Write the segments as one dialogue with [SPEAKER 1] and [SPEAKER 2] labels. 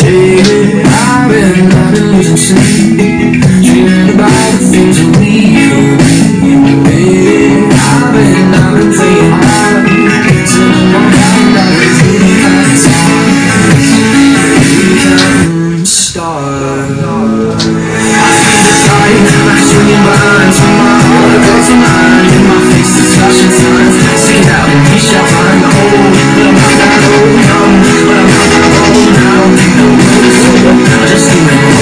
[SPEAKER 1] Baby, I've been losing sleep, dreaming about the things that we could be. Baby, I've been playing hard, till I'm all down, I really have time. We can start. I see the light, like swinging vines from my heart, a girl tonight, in my face is flashing signs. Seek it out and we shall find the hole, but I'm not that old, young, but I'm not that old. I don't think the world is over, I just think that we're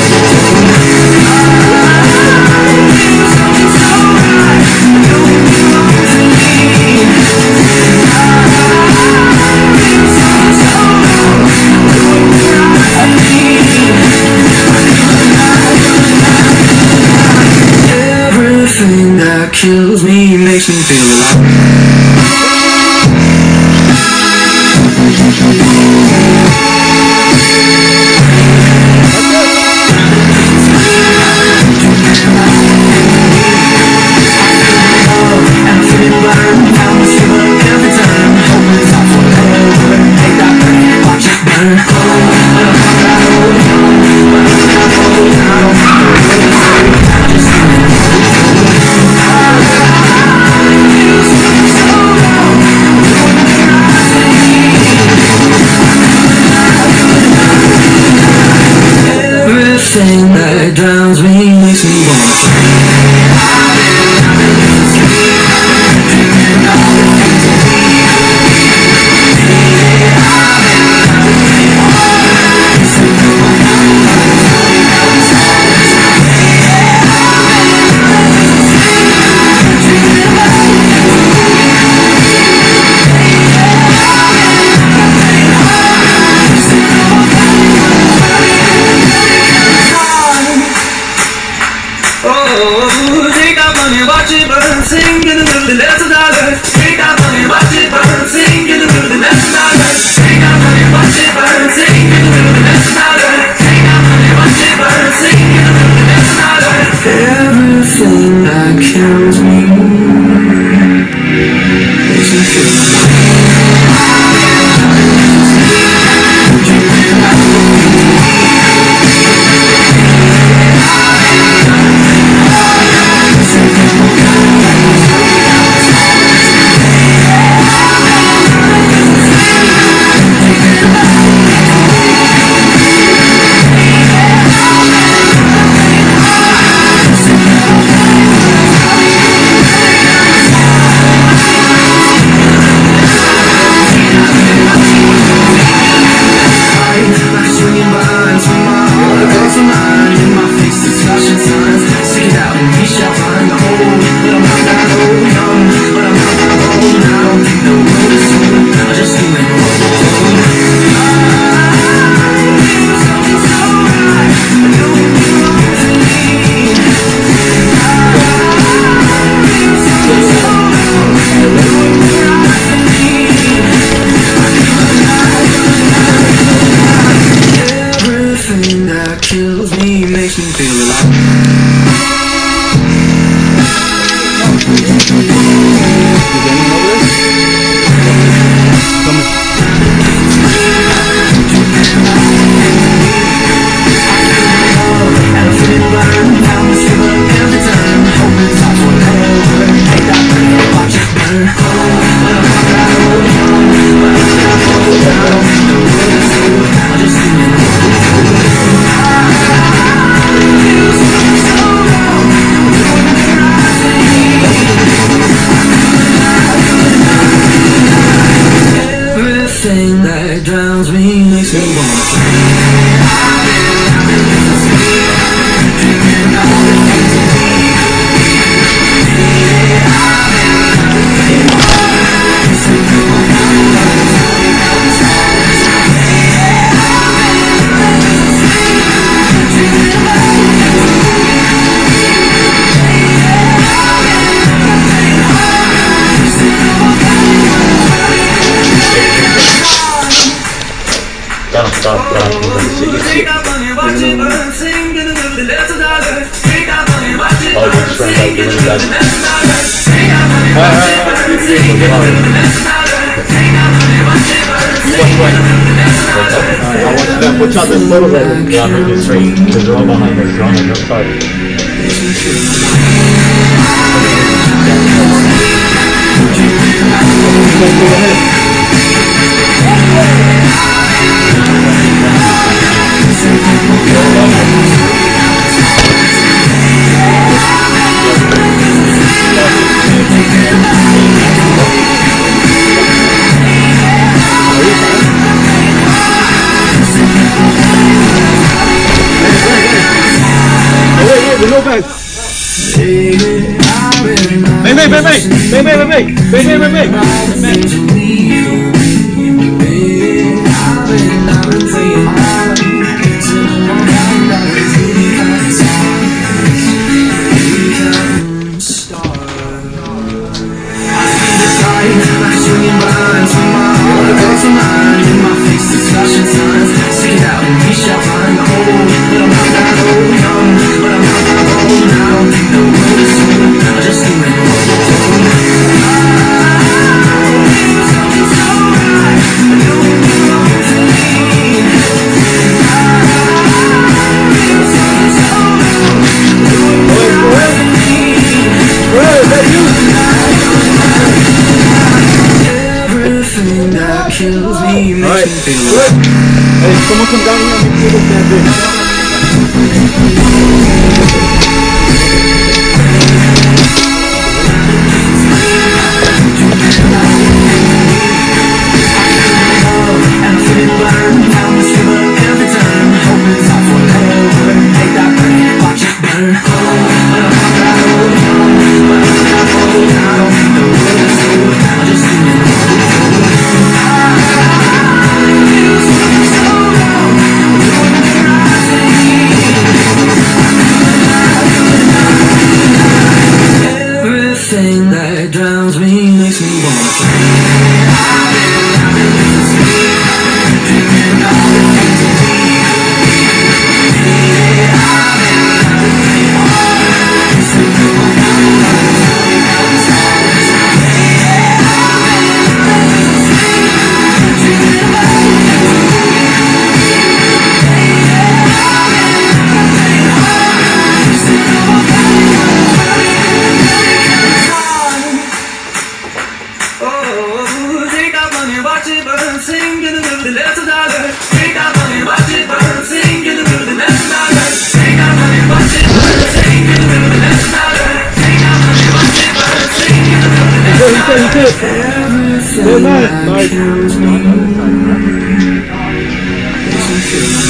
[SPEAKER 1] everything that kills me makes me feel alive. Everything that drowns me makes me take out money, watch it burn, sing in the middle, that's a dollar. Take out money, watch it burn, sing in the middle, that's a dollar. Take out money, watch it burn, sing in the middle, that's a dollar. Take out money, watch it burn, sing in the middle, that's a dollar. Everything that kills me makes me feel alive. Kills me, makes me feel alive. Everything that drowns me makes me I want them.
[SPEAKER 2] We'll shot this photo later. Yeah, maybe it's straight, because they're all behind us. They're on the north side.
[SPEAKER 1] Everything